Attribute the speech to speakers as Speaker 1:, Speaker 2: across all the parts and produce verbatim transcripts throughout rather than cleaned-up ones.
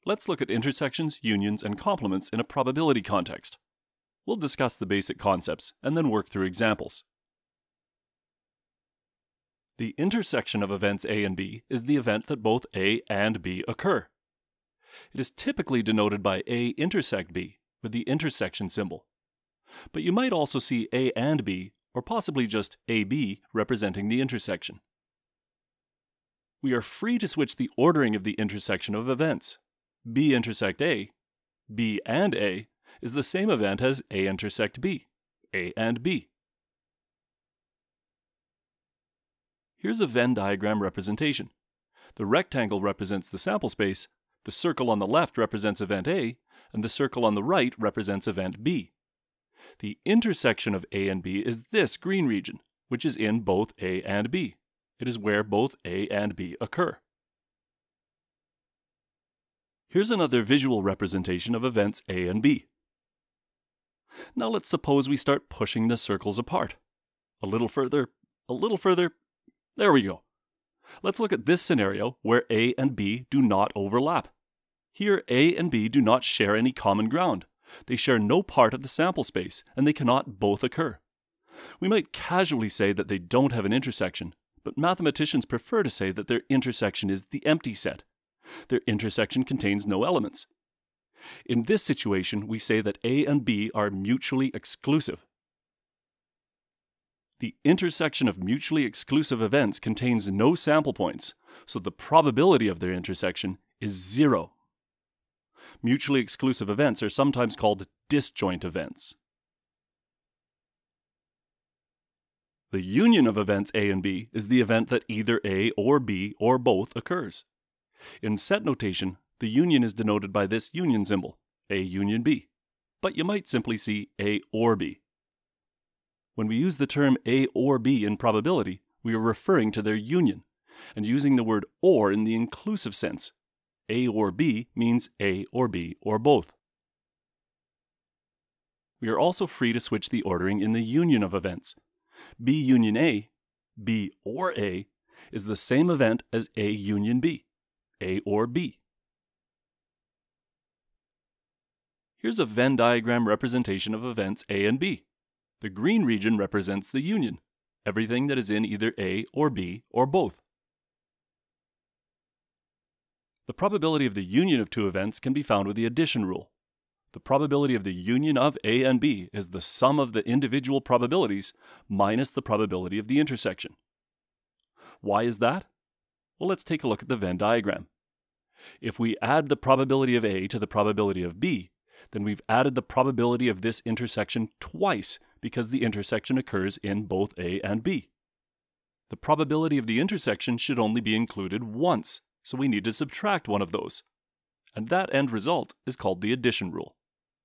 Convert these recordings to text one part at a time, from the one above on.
Speaker 1: Let's look at intersections, unions, and complements in a probability context. We'll discuss the basic concepts and then work through examples. The intersection of events A and B is the event that both A and B occur. It is typically denoted by A intersect B with the intersection symbol. But you might also see A and B, or possibly just A B, representing the intersection. We are free to switch the ordering of the intersection of events. B intersect A, B and A, is the same event as A intersect B, A and B. Here's a Venn diagram representation. The rectangle represents the sample space, the circle on the left represents event A, and the circle on the right represents event B. The intersection of A and B is this green region, which is in both A and B. It is where both A and B occur. Here's another visual representation of events A and B. Now let's suppose we start pushing the circles apart. A little further, a little further. There we go. Let's look at this scenario where A and B do not overlap. Here A and B do not share any common ground. They share no part of the sample space, and they cannot both occur. We might casually say that they don't have an intersection, but mathematicians prefer to say that their intersection is the empty set. Their intersection contains no elements. In this situation, we say that A and B are mutually exclusive. The intersection of mutually exclusive events contains no sample points, so the probability of their intersection is zero. Mutually exclusive events are sometimes called disjoint events. The union of events A and B is the event that either A or B or both occurs. In set notation, the union is denoted by this union symbol, A union B, but you might simply see A or B. When we use the term A or B in probability, we are referring to their union, and using the word or in the inclusive sense. A or B means A or B or both. We are also free to switch the ordering in the union of events. B union A, B or A, is the same event as A union B, A or B. Here's a Venn diagram representation of events A and B. The green region represents the union, everything that is in either A or B or both. The probability of the union of two events can be found with the addition rule. The probability of the union of A and B is the sum of the individual probabilities minus the probability of the intersection. Why is that? Well, let's take a look at the Venn diagram. If we add the probability of A to the probability of B, then we've added the probability of this intersection twice because the intersection occurs in both A and B. The probability of the intersection should only be included once, so we need to subtract one of those. And that end result is called the addition rule.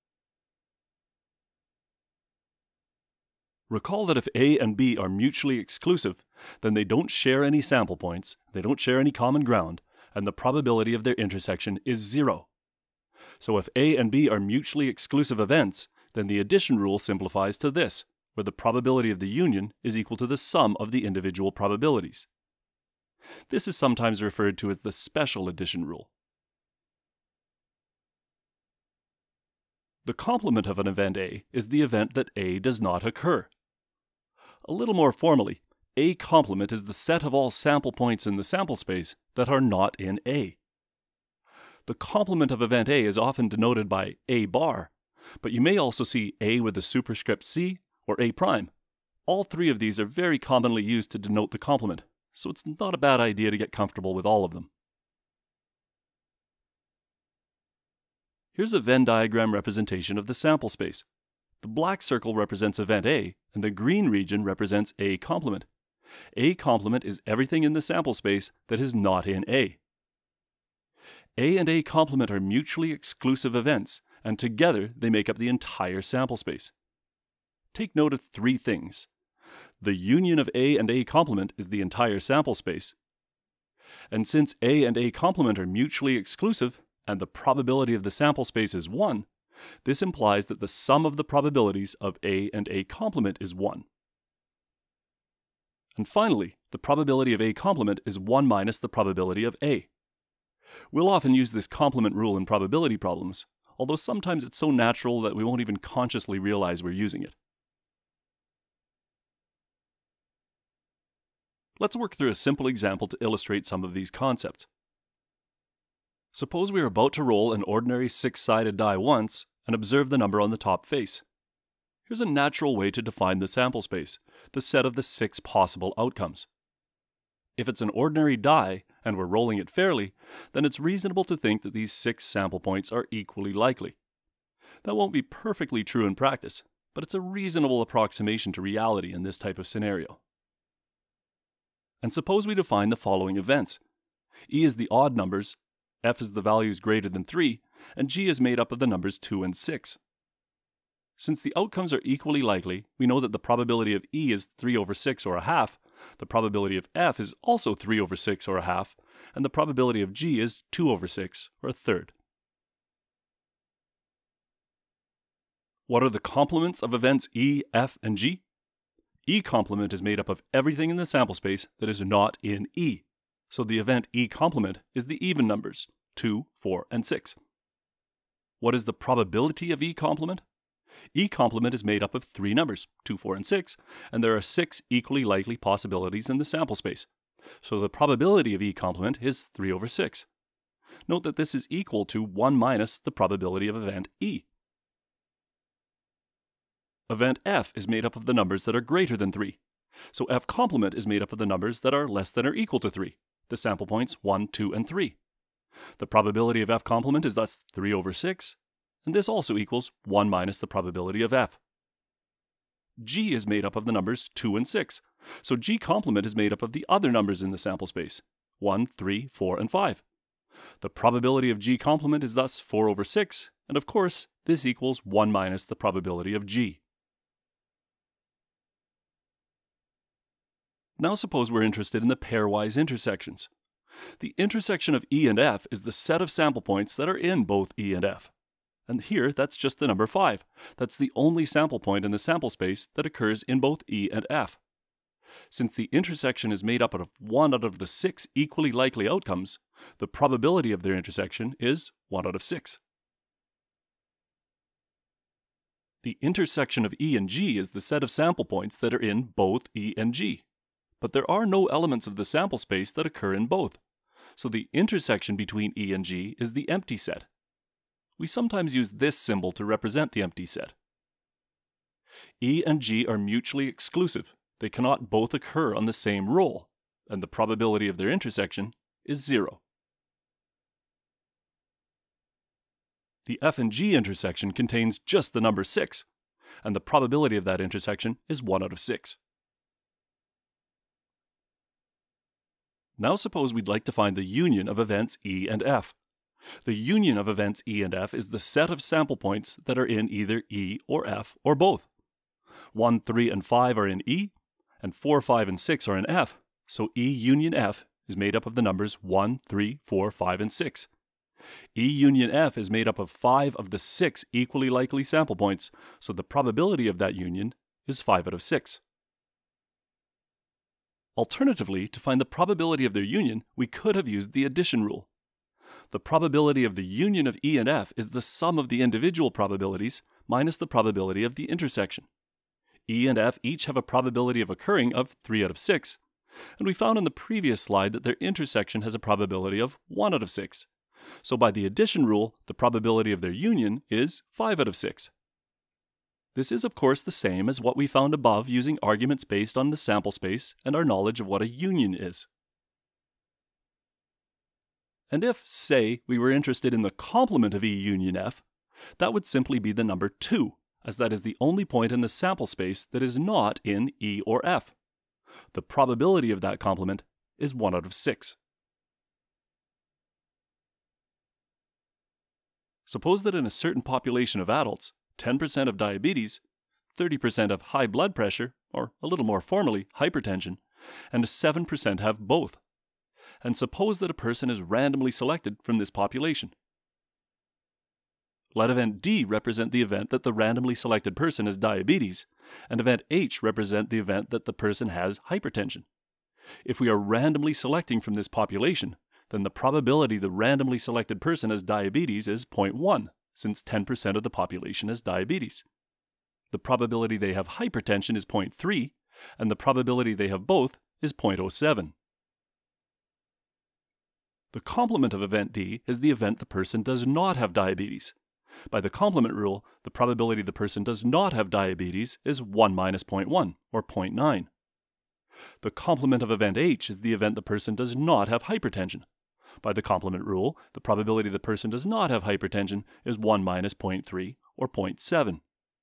Speaker 1: Recall that if A and B are mutually exclusive, then they don't share any sample points, they don't share any common ground, and the probability of their intersection is zero. So if A and B are mutually exclusive events, then the addition rule simplifies to this, where the probability of the union is equal to the sum of the individual probabilities. This is sometimes referred to as the special addition rule. The complement of an event A is the event that A does not occur. A little more formally, A complement is the set of all sample points in the sample space that are not in A. The complement of event A is often denoted by A bar, but you may also see A with the superscript C or A prime. All three of these are very commonly used to denote the complement, so it's not a bad idea to get comfortable with all of them. Here's a Venn diagram representation of the sample space. The black circle represents event A, and the green region represents A complement. A complement is everything in the sample space that is not in A. A and A complement are mutually exclusive events, and together they make up the entire sample space. Take note of three things. The union of A and A complement is the entire sample space. And since A and A complement are mutually exclusive, and the probability of the sample space is one, this implies that the sum of the probabilities of A and A complement is one. And finally, the probability of A complement is one minus the probability of A. We'll often use this complement rule in probability problems, although sometimes it's so natural that we won't even consciously realize we're using it. Let's work through a simple example to illustrate some of these concepts. Suppose we are about to roll an ordinary six-sided die once and observe the number on the top face. Here's a natural way to define the sample space, the set of the six possible outcomes. If it's an ordinary die and we're rolling it fairly, then it's reasonable to think that these six sample points are equally likely. That won't be perfectly true in practice, but it's a reasonable approximation to reality in this type of scenario. And suppose we define the following events. E is the odd numbers, F is the values greater than three, and G is made up of the numbers two and six. Since the outcomes are equally likely, we know that the probability of E is three over six or a half, the probability of F is also three over six or a half, and the probability of G is two over six or a third. What are the complements of events E, F, and G? E complement is made up of everything in the sample space that is not in E. So the event E complement is the even numbers, two, four, and six. What is the probability of E complement? E complement is made up of three numbers, two, four, and six, and there are six equally likely possibilities in the sample space. So the probability of E complement is three over six. Note that this is equal to one minus the probability of event E. Event F is made up of the numbers that are greater than three. So F complement is made up of the numbers that are less than or equal to three, the sample points one, two, and three. The probability of F complement is thus three over six, and this also equals one minus the probability of F. G is made up of the numbers two and six, so G complement is made up of the other numbers in the sample space, one, three, four, and five. The probability of G complement is thus four over six, and of course, this equals one minus the probability of G. Now suppose we're interested in the pairwise intersections. The intersection of E and F is the set of sample points that are in both E and F. And here, that's just the number five. That's the only sample point in the sample space that occurs in both E and F. Since the intersection is made up of one out of the six equally likely outcomes, the probability of their intersection is one out of six. The intersection of E and G is the set of sample points that are in both E and G. But there are no elements of the sample space that occur in both. So the intersection between E and G is the empty set. We sometimes use this symbol to represent the empty set. E and G are mutually exclusive. They cannot both occur on the same roll, and the probability of their intersection is zero. The F and G intersection contains just the number six, and the probability of that intersection is one out of six. Now suppose we'd like to find the union of events E and F. The union of events E and F is the set of sample points that are in either E or F or both. one, three, and five are in E, and four, five, and six are in F, so E union F is made up of the numbers one, three, four, five, and six. E union F is made up of five of the six equally likely sample points, so the probability of that union is five out of six. Alternatively, to find the probability of their union, we could have used the addition rule. The probability of the union of E and F is the sum of the individual probabilities minus the probability of the intersection. E and F each have a probability of occurring of three out of six, and we found in the previous slide that their intersection has a probability of one out of six. So by the addition rule, the probability of their union is five out of six. This is of course the same as what we found above using arguments based on the sample space and our knowledge of what a union is. And if, say, we were interested in the complement of E union F, that would simply be the number two, as that is the only point in the sample space that is not in E or F. The probability of that complement is one out of six. Suppose that in a certain population of adults, ten percent of diabetes, thirty percent have high blood pressure, or a little more formally, hypertension, and seven percent have both. And suppose that a person is randomly selected from this population. Let event D represent the event that the randomly selected person has diabetes, and event H represent the event that the person has hypertension. If we are randomly selecting from this population, then the probability the randomly selected person has diabetes is zero point one, since ten percent of the population has diabetes. The probability they have hypertension is zero point three, and the probability they have both is zero point zero seven. The complement of event D is the event the person does not have diabetes. By the complement rule, the probability the person does not have diabetes is one minus zero point one, or zero point nine. The complement of event H is the event the person does not have hypertension. By the complement rule, the probability the person does not have hypertension is one minus zero point three, or zero point seven.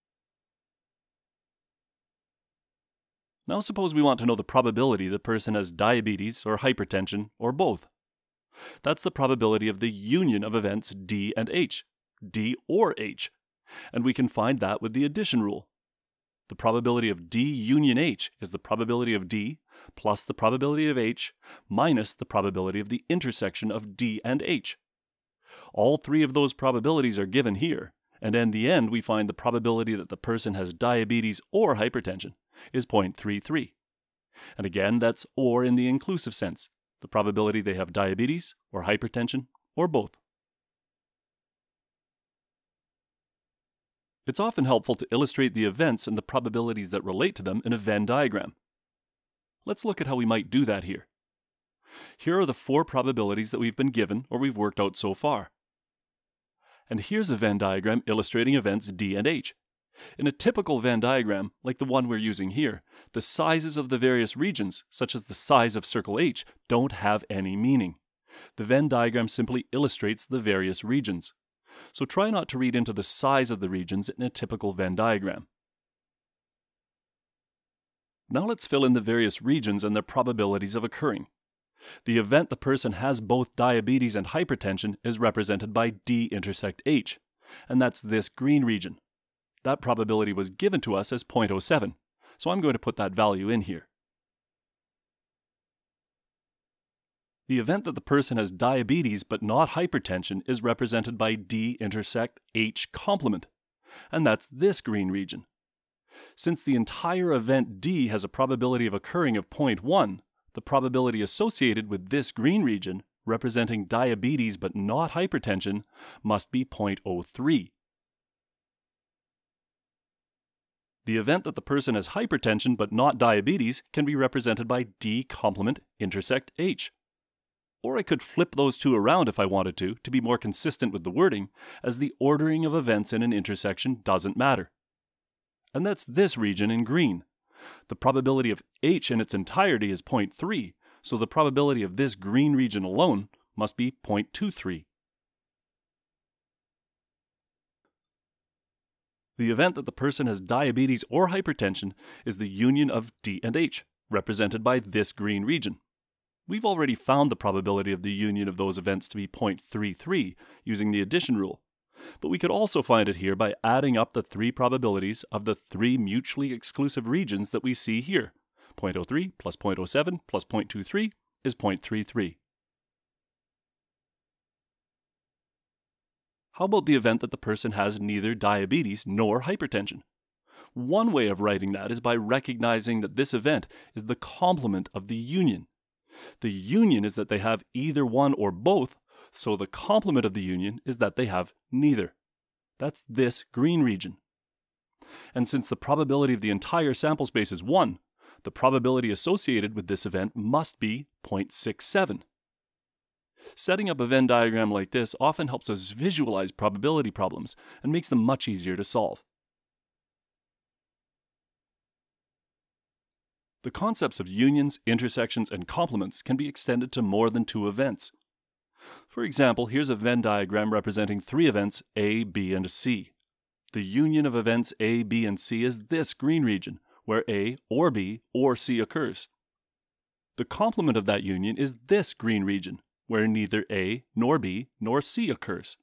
Speaker 1: Now suppose we want to know the probability the person has diabetes or hypertension or both. That's the probability of the union of events D and H, D or H, and we can find that with the addition rule. The probability of D union H is the probability of D plus the probability of H minus the probability of the intersection of D and H. All three of those probabilities are given here, and in the end we find the probability that the person has diabetes or hypertension is zero point three three. And again, that's or in the inclusive sense, the probability they have diabetes or hypertension or both. It's often helpful to illustrate the events and the probabilities that relate to them in a Venn diagram. Let's look at how we might do that here. Here are the four probabilities that we've been given or we've worked out so far. And here's a Venn diagram illustrating events D and H. In a typical Venn diagram, like the one we're using here, the sizes of the various regions, such as the size of circle H, don't have any meaning. The Venn diagram simply illustrates the various regions. So try not to read into the size of the regions in a typical Venn diagram. Now let's fill in the various regions and their probabilities of occurring. The event the person has both diabetes and hypertension is represented by D intersect H, and that's this green region. That probability was given to us as zero point zero seven, so I'm going to put that value in here. The event that the person has diabetes but not hypertension is represented by D intersect H complement, and that's this green region. Since the entire event D has a probability of occurring of zero point one, the probability associated with this green region, representing diabetes but not hypertension, must be zero point zero three. The event that the person has hypertension but not diabetes can be represented by D complement intersect H. Or I could flip those two around if I wanted to, to be more consistent with the wording, as the ordering of events in an intersection doesn't matter. And that's this region in green. The probability of H in its entirety is zero point three, so the probability of this green region alone must be zero point two three. The event that the person has diabetes or hypertension is the union of D and H, represented by this green region. We've already found the probability of the union of those events to be zero point three three using the addition rule, but we could also find it here by adding up the three probabilities of the three mutually exclusive regions that we see here. zero point zero three plus zero point zero seven plus zero point two three is zero point three three. How about the event that the person has neither diabetes nor hypertension? One way of writing that is by recognizing that this event is the complement of the union. The union is that they have either one or both, so the complement of the union is that they have neither. That's this green region. And since the probability of the entire sample space is one, the probability associated with this event must be zero point six seven. Setting up a Venn diagram like this often helps us visualize probability problems and makes them much easier to solve. The concepts of unions, intersections, and complements can be extended to more than two events. For example, here's a Venn diagram representing three events A, B, and C. The union of events A, B, and C is this green region, where A, or B, or C occurs. The complement of that union is this green region, where neither A, nor B, nor C occurs.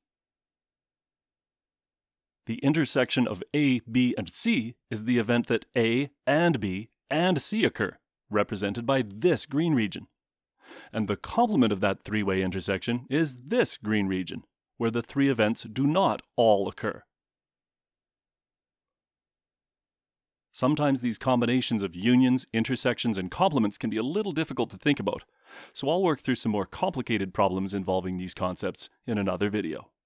Speaker 1: The intersection of A, B, and C is the event that A and B and C occur, represented by this green region. And the complement of that three-way intersection is this green region, where the three events do not all occur. Sometimes these combinations of unions, intersections, and complements can be a little difficult to think about, so I'll work through some more complicated problems involving these concepts in another video.